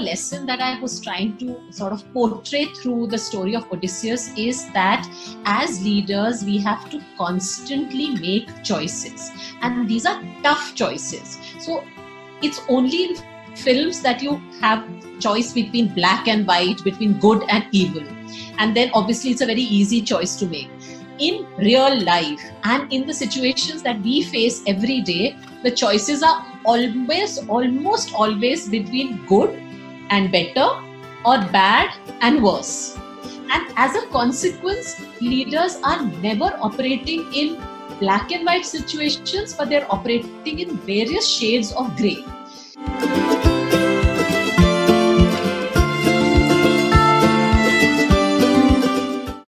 lesson that I was trying to sort of portray through the story of Odysseus is that as leaders, we have to constantly make choices. And these are tough choices. So it's only in films that you have choice between black and white, between good and evil. And then obviously it's a very easy choice to make. In real life and in the situations that we face every day, the choices are almost always between good and better or bad and worse. And as a consequence, leaders are never operating in black and white situations, but they're operating in various shades of grey.